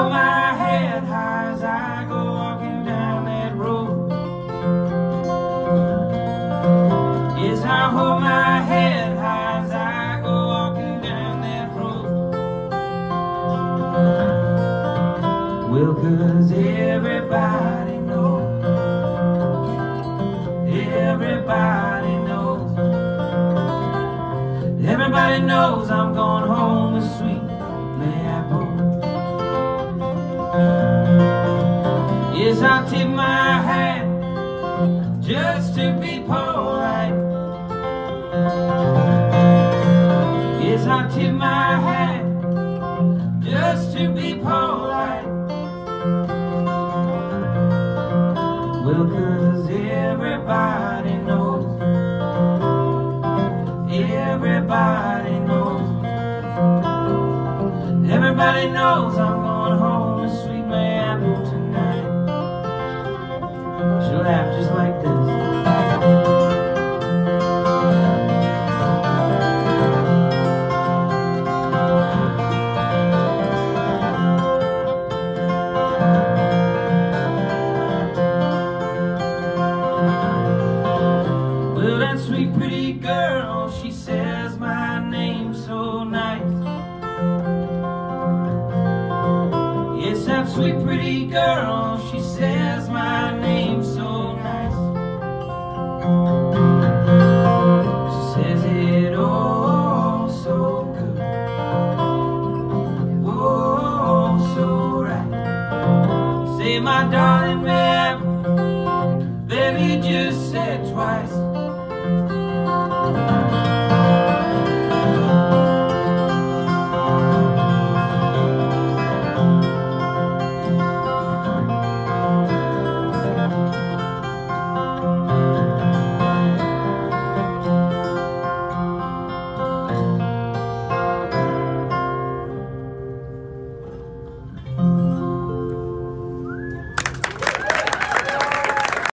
hold my head high as I go walking down that road. Yes, I hold my head high as I go walking down that road. Well, 'cause everybody knows, everybody knows, everybody knows I'm going home with sweet Mayapple. Yes, I'll tip my hat just to be polite. Yes, I'll tip my hat just to be polite. Well, 'cause everybody knows, everybody knows, everybody knows I'm going home with sweet Mayapple tonight. She'll laugh just like this. Well, that sweet pretty girl, she says my name so nice. Yes, that sweet pretty girl, she says my name so nice. She says it oh so good, oh so right. Say my darling Mayapple, baby, just said twice.